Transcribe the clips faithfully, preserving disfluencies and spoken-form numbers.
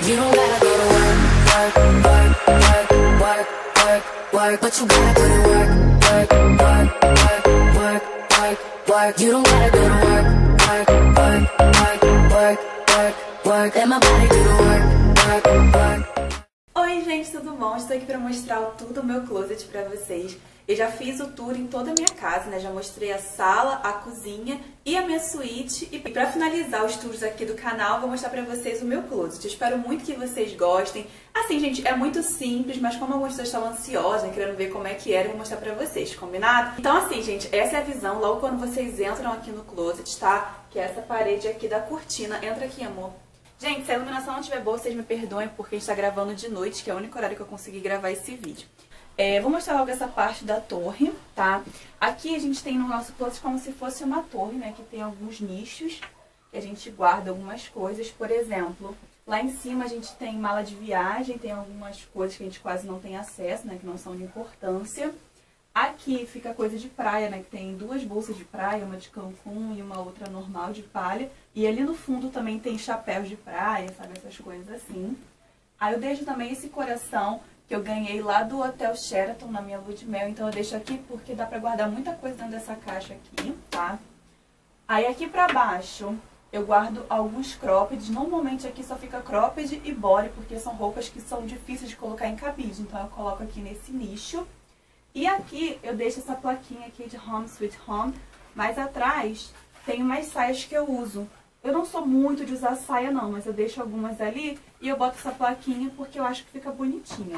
You don't gotta go to work, work, work, work, work, work, work, but you gotta put in work, work, work, work, work, work, work. You don't gotta go to work, work, work, work, work, work, work. Let my body do the work, work, work. Oi gente, tudo bom? Estou aqui para mostrar tudo o meu closet para vocês. Eu já fiz o tour em toda a minha casa, né? Já mostrei a sala, a cozinha e a minha suíte. E para finalizar os tours aqui do canal, vou mostrar para vocês o meu closet. Eu espero muito que vocês gostem. Assim, gente, é muito simples, mas como algumas pessoas estavam ansiosas, né, querendo ver como é que era, eu vou mostrar pra vocês, combinado? Então assim, gente, essa é a visão logo quando vocês entram aqui no closet, tá? Que é essa parede aqui da cortina. Entra aqui, amor. Gente, se a iluminação não estiver boa, vocês me perdoem, porque a gente tá gravando de noite, que é o único horário que eu consegui gravar esse vídeo. É, vou mostrar logo essa parte da torre, tá? Aqui a gente tem no nosso closet como se fosse uma torre, né? Que tem alguns nichos, que a gente guarda algumas coisas. Por exemplo, lá em cima a gente tem mala de viagem, tem algumas coisas que a gente quase não tem acesso, né? Que não são de importância. Aqui fica coisa de praia, né? Que tem duas bolsas de praia, uma de Cancún e uma outra normal de palha. E ali no fundo também tem chapéus de praia, sabe? Essas coisas assim. Aí eu deixo também esse coração que eu ganhei lá do Hotel Sheraton na minha lua de mel. Então eu deixo aqui porque dá pra guardar muita coisa dentro dessa caixa aqui, tá? Aí aqui pra baixo eu guardo alguns croppeds. Normalmente aqui só fica cropped e body, porque são roupas que são difíceis de colocar em cabide. Então eu coloco aqui nesse nicho. E aqui eu deixo essa plaquinha aqui de Home Sweet Home. Mais atrás tem umas saias que eu uso. Eu não sou muito de usar saia não, mas eu deixo algumas ali e eu boto essa plaquinha porque eu acho que fica bonitinha.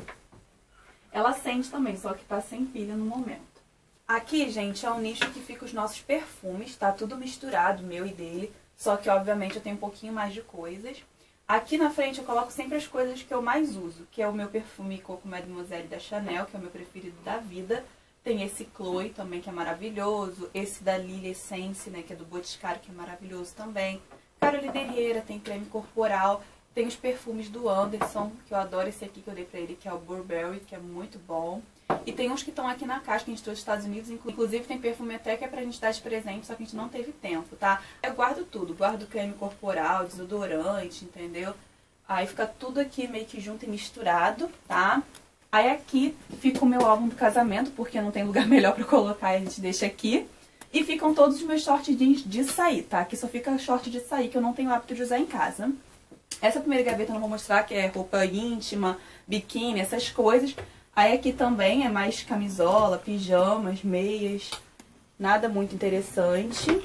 Ela acende também, só que tá sem pilha no momento. Aqui, gente, é um nicho que fica os nossos perfumes, tá tudo misturado, meu e dele. Só que, obviamente, eu tenho um pouquinho mais de coisas. Aqui na frente eu coloco sempre as coisas que eu mais uso, que é o meu perfume Coco Mademoiselle da Chanel, que é o meu preferido da vida. Tem esse Chloe também, que é maravilhoso. Esse da Lily Essence, né, que é do Boticário, que é maravilhoso também. Carolina Herrera, tem creme corporal. Tem os perfumes do Anderson, que eu adoro esse aqui que eu dei pra ele, que é o Burberry, que é muito bom. E tem uns que estão aqui na caixa, que a gente trouxe dos Estados Unidos. Inclusive tem perfume até que é pra gente dar de presente, só que a gente não teve tempo, tá? Eu guardo tudo. Guardo creme corporal, desodorante, entendeu? Aí fica tudo aqui meio que junto e misturado, tá? Aí aqui fica o meu álbum do casamento, porque não tem lugar melhor pra colocar, a gente deixa aqui. E ficam todos os meus short jeans de sair, tá? Aqui só fica short de sair, que eu não tenho hábito de usar em casa. Essa primeira gaveta eu não vou mostrar, que é roupa íntima, biquíni, essas coisas. Aí aqui também é mais camisola, pijamas, meias, nada muito interessante.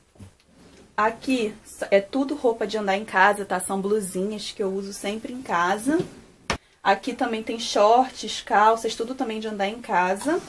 Aqui é tudo roupa de andar em casa, tá? São blusinhas que eu uso sempre em casa. Aqui também tem shorts, calças, tudo também de andar em casa.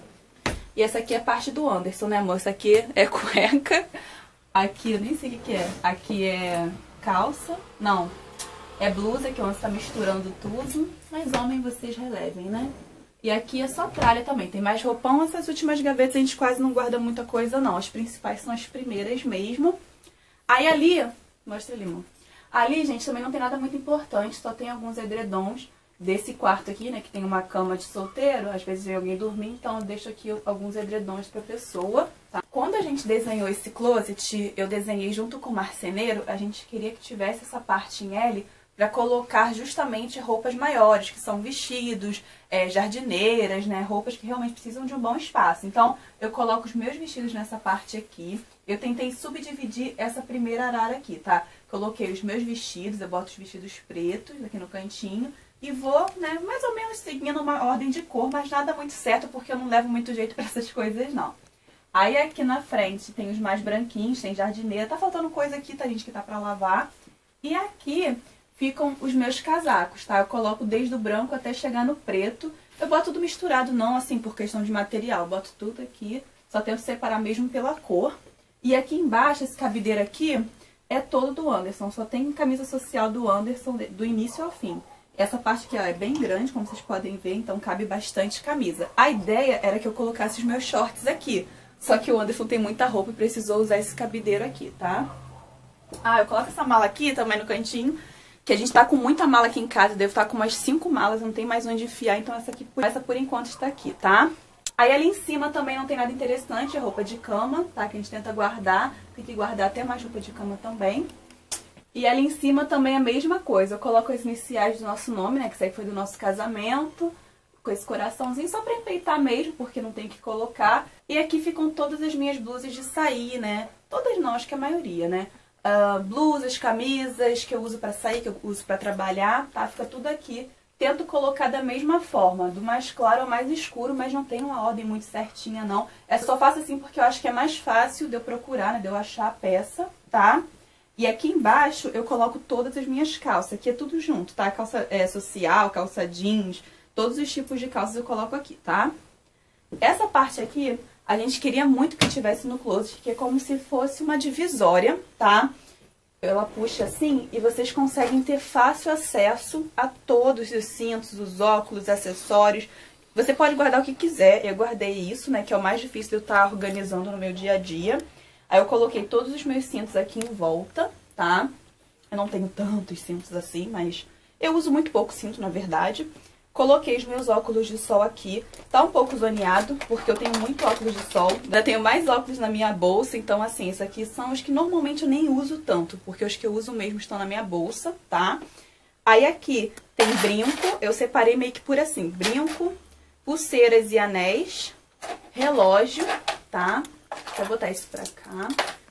E essa aqui é a parte do Anderson, né, amor? Essa aqui é cueca. Aqui, eu nem sei o que que é. Aqui é calça. Não, é blusa, que o Anderson tá misturando tudo. Mas homem, vocês relevem, né? E aqui é só tralha também. Tem mais roupão. Essas últimas gavetas a gente quase não guarda muita coisa, não. As principais são as primeiras mesmo. Aí ali, mostra ali, amor. Ali, gente, também não tem nada muito importante. Só tem alguns edredons desse quarto aqui, né, que tem uma cama de solteiro, às vezes vem alguém dormir, então eu deixo aqui alguns edredons pra pessoa, tá? Quando a gente desenhou esse closet, eu desenhei junto com o marceneiro, a gente queria que tivesse essa parte em L pra colocar justamente roupas maiores, que são vestidos, é, jardineiras, né, roupas que realmente precisam de um bom espaço. Então, eu coloco os meus vestidos nessa parte aqui. Eu tentei subdividir essa primeira arara aqui, tá? Coloquei os meus vestidos, eu boto os vestidos pretos aqui no cantinho, e vou, né, mais ou menos seguindo uma ordem de cor, mas nada muito certo, porque eu não levo muito jeito pra essas coisas, não. Aí aqui na frente tem os mais branquinhos, tem jardineira. Tá faltando coisa aqui, tá, gente, que tá pra lavar. E aqui ficam os meus casacos, tá? Eu coloco desde o branco até chegar no preto. Eu boto tudo misturado, não assim por questão de material. Eu boto tudo aqui, só tento separar mesmo pela cor. E aqui embaixo, esse cabideiro aqui é todo do Anderson. Só tem camisa social do Anderson do início ao fim. Essa parte aqui ó, é bem grande, como vocês podem ver, então cabe bastante camisa. A ideia era que eu colocasse os meus shorts aqui, só que o Anderson tem muita roupa e precisou usar esse cabideiro aqui, tá? Ah, eu coloco essa mala aqui também no cantinho, que a gente tá com muita mala aqui em casa, devo estar com umas cinco malas, não tem mais onde enfiar, então essa aqui, essa por enquanto está aqui, tá? Aí ali em cima também não tem nada interessante, é roupa de cama, tá? Que a gente tenta guardar, tem que guardar até mais roupa de cama também. E ali em cima também a mesma coisa. Eu coloco as iniciais do nosso nome, né? Que isso aí foi do nosso casamento. Com esse coraçãozinho, só pra enfeitar mesmo, porque não tem que colocar. E aqui ficam todas as minhas blusas de sair, né? Todas não, acho que a maioria, né? Uh, blusas, camisas que eu uso pra sair, que eu uso pra trabalhar, tá? Fica tudo aqui. Tento colocar da mesma forma, do mais claro ao mais escuro, mas não tem uma ordem muito certinha, não. Eu só faço assim porque eu acho que é mais fácil de eu procurar, né? De eu achar a peça, tá? E aqui embaixo eu coloco todas as minhas calças. Aqui é tudo junto, tá? Calça é, social, calça jeans, todos os tipos de calças eu coloco aqui, tá? Essa parte aqui, a gente queria muito que tivesse no closet, que é como se fosse uma divisória, tá? Ela puxa assim e vocês conseguem ter fácil acesso a todos os cintos, os óculos, acessórios. Você pode guardar o que quiser. Eu guardei isso, né? Que é o mais difícil de eu estar organizando no meu dia a dia. Aí eu coloquei todos os meus cintos aqui em volta, tá? Eu não tenho tantos cintos assim, mas eu uso muito pouco cinto, na verdade. Coloquei os meus óculos de sol aqui. Tá um pouco zoneado, porque eu tenho muito óculos de sol. Ainda tenho mais óculos na minha bolsa, então assim, esses aqui são os que normalmente eu nem uso tanto, porque os que eu uso mesmo estão na minha bolsa, tá? Aí aqui tem brinco, eu separei meio que por assim, brinco, pulseiras e anéis, relógio, tá? Vou botar isso pra cá.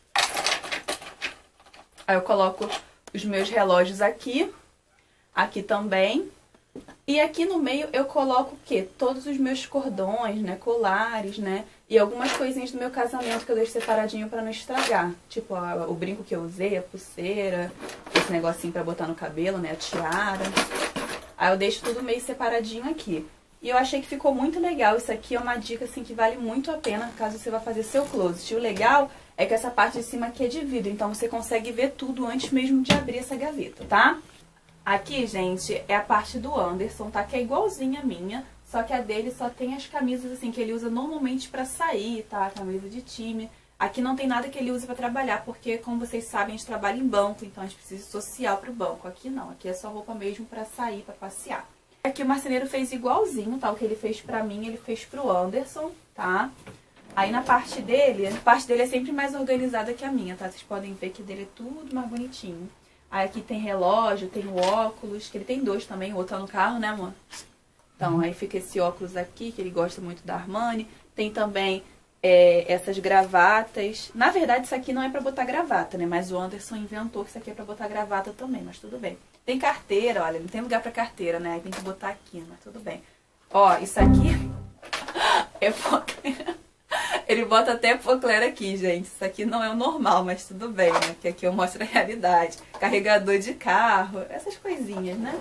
Aí eu coloco os meus relógios aqui, aqui também. E aqui no meio eu coloco o quê? Todos os meus cordões, né? Colares, né? E algumas coisinhas do meu casamento que eu deixo separadinho pra não estragar. Tipo, a, o brinco que eu usei, a pulseira, esse negocinho pra botar no cabelo, né? A tiara. Aí eu deixo tudo meio separadinho aqui. E eu achei que ficou muito legal. Isso aqui é uma dica, assim, que vale muito a pena caso você vá fazer seu closet. E o legal é que essa parte de cima aqui é de vidro. Então você consegue ver tudo antes mesmo de abrir essa gaveta, tá? Aqui, gente, é a parte do Anderson, tá? Que é igualzinha a minha, só que a dele só tem as camisas, assim, que ele usa normalmente pra sair, tá? Camisa de time. Aqui não tem nada que ele use pra trabalhar, porque, como vocês sabem, a gente trabalha em banco, então a gente precisa social pro banco. Aqui não, aqui é só roupa mesmo pra sair, pra passear. Aqui o marceneiro fez igualzinho, tá? O que ele fez pra mim, ele fez pro Anderson, tá? Aí na parte dele, a parte dele é sempre mais organizada que a minha, tá? Vocês podem ver que dele é tudo mais bonitinho. Aí aqui tem relógio, tem o óculos, que ele tem dois também, o outro tá no carro, né, amor? Então, aí fica esse óculos aqui, que ele gosta muito da Armani. Tem também é, essas gravatas. Na verdade, isso aqui não é pra botar gravata, né? Mas o Anderson inventou que isso aqui é pra botar gravata também, mas tudo bem. Tem carteira, olha, não tem lugar pra carteira, né? Aí tem que botar aqui, mas tudo bem. Ó, isso aqui é pocleira. Ele bota até pocleira aqui, gente. Isso aqui não é o normal, mas tudo bem, né? Porque aqui eu mostro a realidade. Carregador de carro, essas coisinhas, né?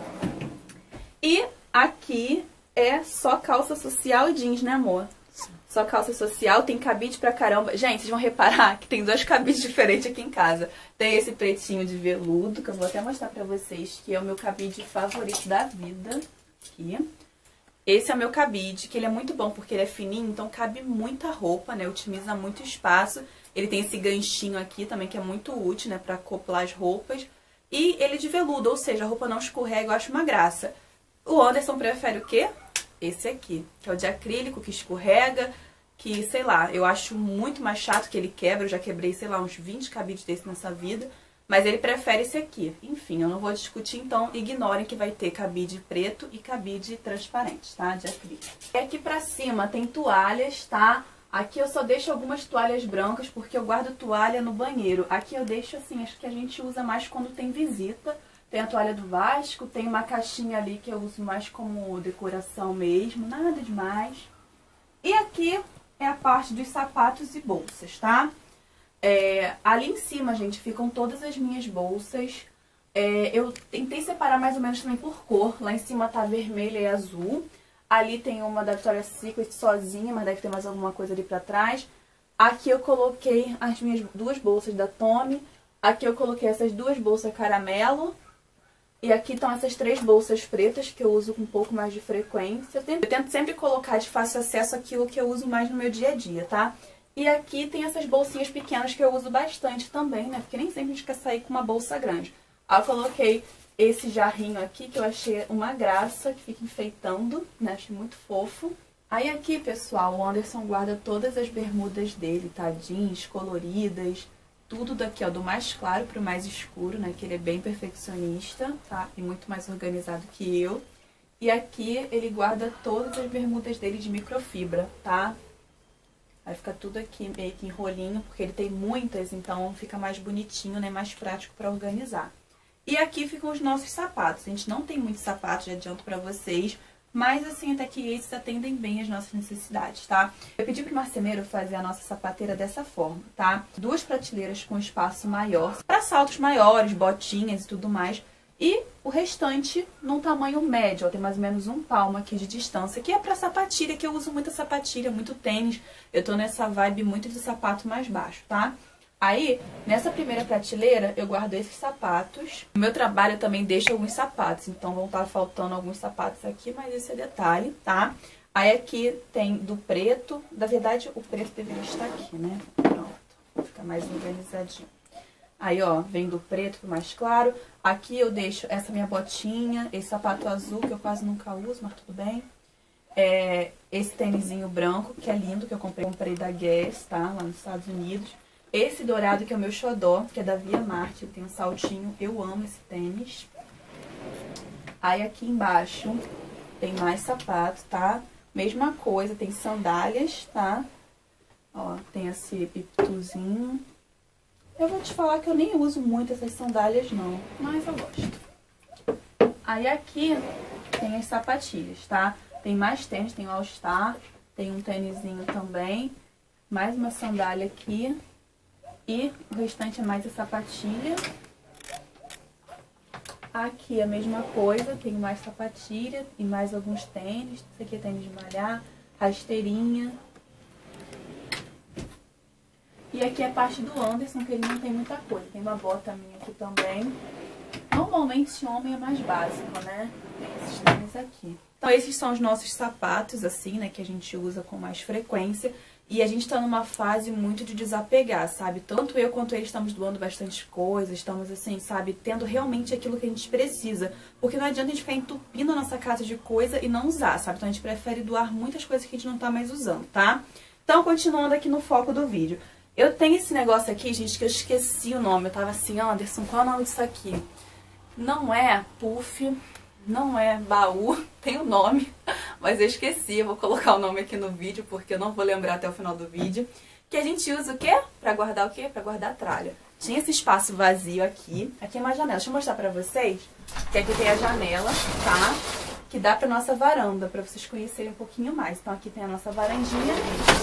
E aqui é só calça social e jeans, né, amor? Só calça social, tem cabide pra caramba. Gente, vocês vão reparar que tem dois cabides diferentes aqui em casa. Tem esse pretinho de veludo, que eu vou até mostrar pra vocês, que é o meu cabide favorito da vida. Aqui. Esse é o meu cabide, que ele é muito bom porque ele é fininho, então cabe muita roupa, né? Otimiza muito espaço. Ele tem esse ganchinho aqui também, que é muito útil, né? Pra acoplar as roupas. E ele de veludo, ou seja, a roupa não escorrega, eu acho uma graça. O Anderson prefere o quê? Esse aqui, que é o de acrílico, que escorrega, que, sei lá, eu acho muito mais chato que ele quebra. Eu já quebrei, sei lá, uns vinte cabides desse nessa vida. Mas ele prefere esse aqui. Enfim, eu não vou discutir, então ignorem que vai ter cabide preto e cabide transparente, tá? De acrílico. E aqui pra cima tem toalhas, tá? Aqui eu só deixo algumas toalhas brancas, porque eu guardo toalha no banheiro. Aqui eu deixo assim, acho que a gente usa mais quando tem visita. Tem a toalha do Vasco, tem uma caixinha ali que eu uso mais como decoração mesmo, nada demais. E aqui é a parte dos sapatos e bolsas, tá? É, ali em cima, gente, ficam todas as minhas bolsas. É, eu tentei separar mais ou menos também por cor. Lá em cima tá vermelha e azul. Ali tem uma da Victoria's Secret sozinha, mas deve ter mais alguma coisa ali pra trás. Aqui eu coloquei as minhas duas bolsas da Tommy. Aqui eu coloquei essas duas bolsas caramelo. E aqui estão essas três bolsas pretas que eu uso com um pouco mais de frequência. Eu tento, eu tento sempre colocar de fácil acesso aquilo que eu uso mais no meu dia a dia, tá? E aqui tem essas bolsinhas pequenas que eu uso bastante também, né? Porque nem sempre a gente quer sair com uma bolsa grande. Aí eu coloquei esse jarrinho aqui, que eu achei uma graça, que fica enfeitando, né? Achei muito fofo. Aí aqui, pessoal, o Anderson guarda todas as bermudas dele, tá? Jeans, coloridas, tudo daqui, ó, do mais claro pro mais escuro, né? Que ele é bem perfeccionista, tá? E muito mais organizado que eu. E aqui ele guarda todas as bermudas dele de microfibra, tá? Vai ficar tudo aqui meio que em rolinho, porque ele tem muitas, então fica mais bonitinho, né? Mais prático pra organizar. E aqui ficam os nossos sapatos. A gente não tem muitos sapatos, já adianto pra vocês. Mas assim, até que esses atendem bem as nossas necessidades, tá? Eu pedi pro marceneiro fazer a nossa sapateira dessa forma, tá? Duas prateleiras com espaço maior, para saltos maiores, botinhas e tudo mais. E o restante num tamanho médio, ó, tem mais ou menos um palmo aqui de distância, que é pra sapatilha, que eu uso muita sapatilha, muito tênis. Eu tô nessa vibe muito de sapato mais baixo, tá? Aí, nessa primeira prateleira, eu guardo esses sapatos. No meu trabalho eu também deixo alguns sapatos, então vão estar faltando alguns sapatos aqui, mas esse é detalhe, tá? Aí aqui tem do preto, na verdade o preto deveria estar aqui, né? Pronto, fica mais organizadinho. Aí, ó, vem do preto pro mais claro. Aqui eu deixo essa minha botinha, esse sapato azul que eu quase nunca uso, mas tudo bem. É, esse tênisinho branco, que é lindo, que eu comprei, comprei da Guess, tá? Lá nos Estados Unidos. Esse dourado que é o meu xodó, que é da Via Marte, tem um saltinho, eu amo esse tênis. Aí aqui embaixo tem mais sapato, tá? Mesma coisa, tem sandálias, tá? Ó, tem esse pipituzinho. Eu vou te falar que eu nem uso muito essas sandálias não, mas eu gosto. Aí aqui tem as sapatilhas, tá? Tem mais tênis, tem o All Star, tem um tênisinho também, mais uma sandália aqui. E o restante é mais a sapatilha. Aqui a mesma coisa, tem mais sapatilha e mais alguns tênis. Esse aqui é tênis de malhar, rasteirinha. E aqui é a parte do Anderson, que ele não tem muita coisa. Tem uma bota minha aqui também. Normalmente esse homem é mais básico, né? Tem esses tênis aqui. Então esses são os nossos sapatos, assim, né? Que a gente usa com mais frequência. E a gente tá numa fase muito de desapegar, sabe? Tanto eu quanto ele estamos doando bastante coisas, estamos assim, sabe? Tendo realmente aquilo que a gente precisa. Porque não adianta a gente ficar entupindo a nossa casa de coisa e não usar, sabe? Então a gente prefere doar muitas coisas que a gente não tá mais usando, tá? Então, continuando aqui no foco do vídeo. Eu tenho esse negócio aqui, gente, que eu esqueci o nome. Eu tava assim, Anderson, qual é o nome disso aqui? Não é puff, não é baú, tem o nome, mas eu esqueci. Eu vou colocar o nome aqui no vídeo, porque eu não vou lembrar até o final do vídeo. Que a gente usa o quê? Pra guardar o quê? Pra guardar a tralha. Tinha esse espaço vazio aqui. Aqui é uma janela. Deixa eu mostrar pra vocês. Que aqui tem a janela, tá? Que dá pra nossa varanda, pra vocês conhecerem um pouquinho mais. Então aqui tem a nossa varandinha.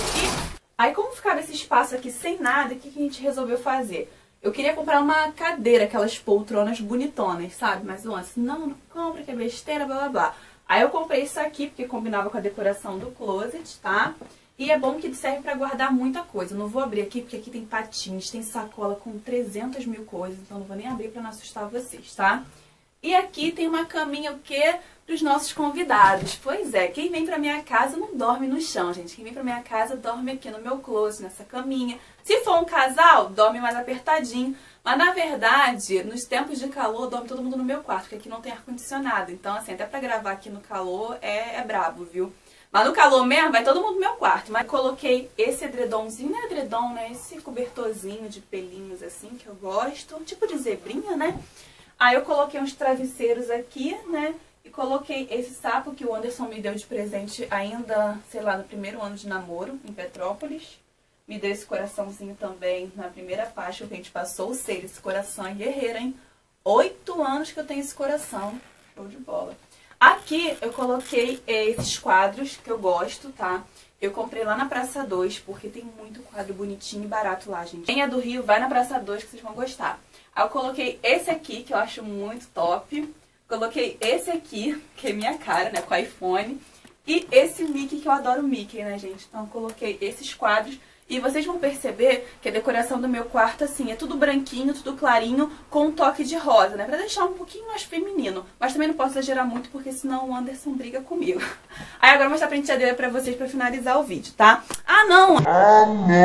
E aí, como ficava esse espaço aqui sem nada, o que que a gente resolveu fazer? Eu queria comprar uma cadeira, aquelas poltronas bonitonas, sabe? Mas o Anderson, não, não compra, que é besteira, blá blá blá. Aí eu comprei isso aqui, porque combinava com a decoração do closet, tá? E é bom que serve pra guardar muita coisa. Eu não vou abrir aqui, porque aqui tem patins, tem sacola com trezentas mil coisas, então não vou nem abrir pra não assustar vocês, tá? E aqui tem uma caminha, o quê? Dos nossos convidados. Pois é, quem vem pra minha casa não dorme no chão, gente. Quem vem pra minha casa dorme aqui no meu closet, nessa caminha. Se for um casal, dorme mais apertadinho. Mas, na verdade, nos tempos de calor, dorme todo mundo no meu quarto, porque aqui não tem ar-condicionado. Então, assim, até pra gravar aqui no calor é, é brabo, viu? Mas no calor mesmo, vai todo mundo no meu quarto. Mas coloquei esse edredomzinho, não é edredom, né? Esse cobertorzinho de pelinhos, assim, que eu gosto. Um tipo de zebrinha, né? Aí eu coloquei uns travesseiros aqui, né? E coloquei esse sapo que o Anderson me deu de presente ainda, sei lá, no primeiro ano de namoro, em Petrópolis. Me deu esse coraçãozinho também na primeira faixa que a gente passou. Ou seja, esse coração é guerreiro, hein? Oito anos que eu tenho esse coração. Show de bola. Aqui eu coloquei esses quadros que eu gosto, tá? Eu comprei lá na Praça dois, porque tem muito quadro bonitinho e barato lá, gente. Quem é do Rio, vai na Praça dois que vocês vão gostar. Aí eu coloquei esse aqui, que eu acho muito top. Coloquei esse aqui, que é minha cara, né, com o iPhone. E esse Mickey, que eu adoro o Mickey, né, gente? Então eu coloquei esses quadros. E vocês vão perceber que a decoração do meu quarto, assim, é tudo branquinho, tudo clarinho, com um toque de rosa, né? Pra deixar um pouquinho mais feminino. Mas também não posso exagerar muito, porque senão o Anderson briga comigo. Aí agora eu vou mostrar a penteadeira pra vocês pra finalizar o vídeo, tá? Ah, não! Ah,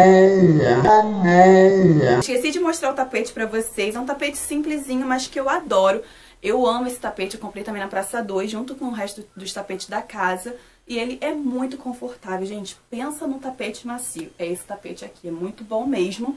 não! Ah, não! Esqueci de mostrar o tapete pra vocês. É um tapete simplesinho, mas que eu adoro. Eu amo esse tapete, eu comprei também na Praça dois, junto com o resto dos tapetes da casa. E ele é muito confortável, gente. Pensa num tapete macio. É esse tapete aqui, é muito bom mesmo.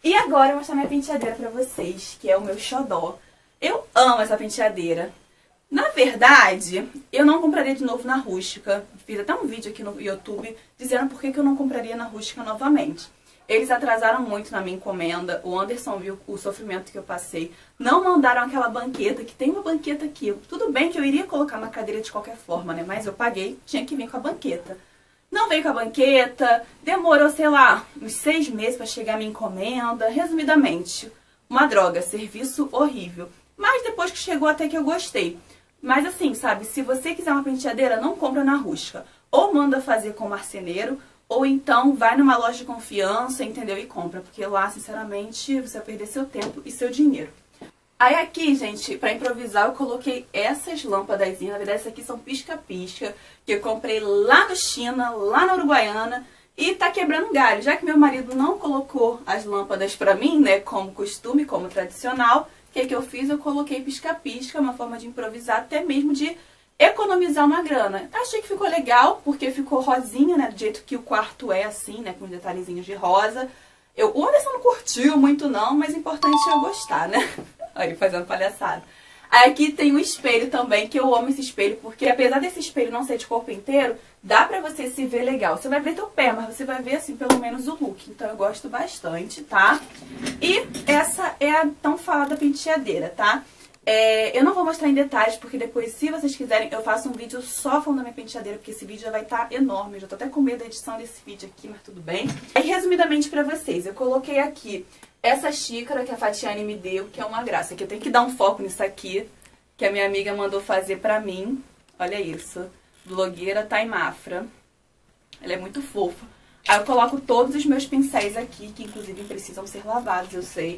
E agora eu vou mostrar minha penteadeira pra vocês, que é o meu xodó. Eu amo essa penteadeira. Na verdade, eu não compraria de novo na Rústica. Fiz até um vídeo aqui no YouTube dizendo por que eu não compraria na Rústica novamente. Eles atrasaram muito na minha encomenda, o Anderson viu o sofrimento que eu passei. Não mandaram aquela banqueta, que tem uma banqueta aqui. Tudo bem que eu iria colocar uma cadeira de qualquer forma, né? Mas eu paguei, tinha que vir com a banqueta. Não veio com a banqueta, demorou, sei lá, uns seis meses para chegar a minha encomenda. Resumidamente, uma droga, serviço horrível. Mas depois que chegou até que eu gostei. Mas assim, sabe, se você quiser uma penteadeira, não compra na Rústica. Ou manda fazer com marceneiro, ou então vai numa loja de confiança, entendeu? E compra, porque lá, sinceramente, você vai perder seu tempo e seu dinheiro. Aí aqui, gente, pra improvisar, eu coloquei essas lâmpadas. Na verdade, essas aqui são pisca-pisca, que eu comprei lá no China, lá na Uruguaiana, e tá quebrando galho. Já que meu marido não colocou as lâmpadas pra mim, né, como costume, como tradicional, o que que eu fiz? Eu coloquei pisca-pisca, uma forma de improvisar, até mesmo de economizar uma grana. Achei que ficou legal, porque ficou rosinha, né, do jeito que o quarto é, assim, né, com detalhezinhos de rosa. Eu, o Anderson não curtiu muito não, mas o importante é eu gostar, né? Aí, fazendo palhaçada. Aí aqui tem um espelho também, que eu amo esse espelho, porque apesar desse espelho não ser de corpo inteiro, dá pra você se ver legal. Você vai ver teu pé, mas você vai ver, assim, pelo menos o look. Então eu gosto bastante, tá? E essa é a tão falada penteadeira, tá? É, eu não vou mostrar em detalhes, porque depois, se vocês quiserem, eu faço um vídeo só falando da minha penteadeira, porque esse vídeo já vai estar enorme. Eu já tô até com medo da edição desse vídeo aqui, mas tudo bem. E resumidamente pra vocês, eu coloquei aqui essa xícara que a Fatiane me deu, que é uma graça, que eu tenho que dar um foco nisso aqui, que a minha amiga mandou fazer pra mim. Olha isso, blogueira Time Afra. Ela é muito fofa. Aí eu coloco todos os meus pincéis aqui, que inclusive precisam ser lavados, eu sei.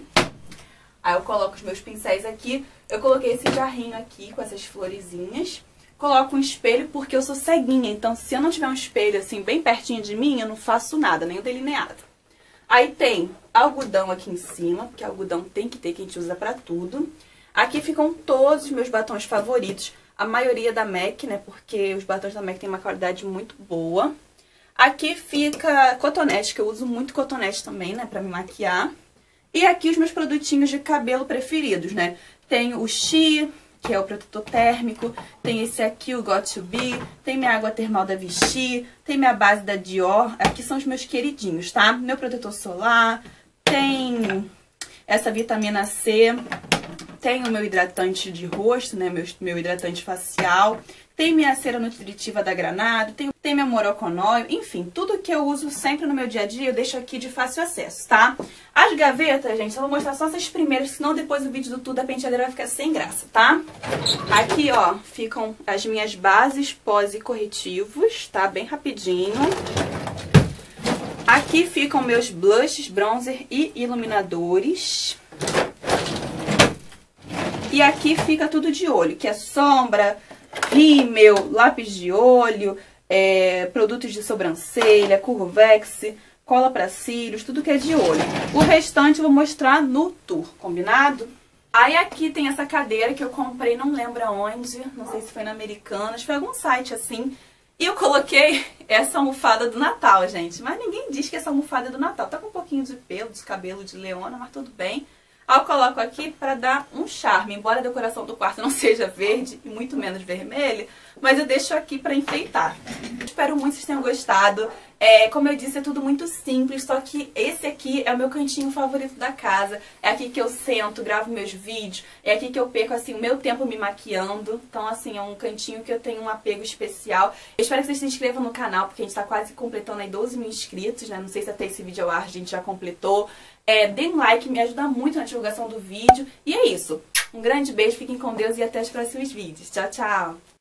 Aí eu coloco os meus pincéis aqui. Eu coloquei esse jarrinho aqui com essas florezinhas. Coloco um espelho porque eu sou ceguinha. Então, se eu não tiver um espelho assim bem pertinho de mim, eu não faço nada, nem o delineado. Aí tem algodão aqui em cima, porque algodão tem que ter, que a gente usa pra tudo. Aqui ficam todos os meus batons favoritos. A maioria da MAC, né? Porque os batons da MAC têm uma qualidade muito boa. Aqui fica cotonete, que eu uso muito cotonete também, né? Pra me maquiar. E aqui os meus produtinhos de cabelo preferidos, né? Tem o Xi, que é o protetor térmico. Tem esse aqui, o Got to Be. Tem minha água termal da Vichy. Tem minha base da Dior. Aqui são os meus queridinhos, tá? Meu protetor solar. Tem essa vitamina C. Tem o meu hidratante de rosto, né? Meu, meu hidratante facial. Tem minha cera nutritiva da Granado. Tem, tem meu Moroconói. Enfim, tudo que eu uso sempre no meu dia a dia eu deixo aqui de fácil acesso, tá? As gavetas, gente, eu vou mostrar só essas primeiras, senão depois o vídeo do tudo da penteadeira vai ficar sem graça, tá? Aqui, ó, ficam as minhas bases pós e corretivos, tá? Bem rapidinho. Aqui ficam meus blushes, bronzer e iluminadores. E aqui fica tudo de olho, que é sombra, rímel, lápis de olho, é, produtos de sobrancelha, curvex, cola pra cílios, tudo que é de olho. O restante eu vou mostrar no tour, combinado? Aí aqui tem essa cadeira que eu comprei, não lembro aonde, não sei se foi na Americanas, foi algum site assim. E eu coloquei essa almofada do Natal, gente. Mas ninguém diz que essa almofada é do Natal. Tá com um pouquinho de pelo, de cabelo de leona, mas tudo bem. Aí eu coloco aqui pra dar um charme. Embora a decoração do quarto não seja verde e muito menos vermelho, mas eu deixo aqui pra enfeitar. Espero muito que vocês tenham gostado. É, como eu disse, é tudo muito simples, só que esse aqui é o meu cantinho favorito da casa. É aqui que eu sento, gravo meus vídeos, é aqui que eu perco, assim, o meu tempo me maquiando. Então, assim, é um cantinho que eu tenho um apego especial. Eu espero que vocês se inscrevam no canal, porque a gente tá quase completando aí doze mil inscritos, né? Não sei se até esse vídeo ao ar a gente já completou. É, dê um like, me ajuda muito na divulgação do vídeo. E é isso. Um grande beijo, fiquem com Deus e até os próximos vídeos. Tchau, tchau!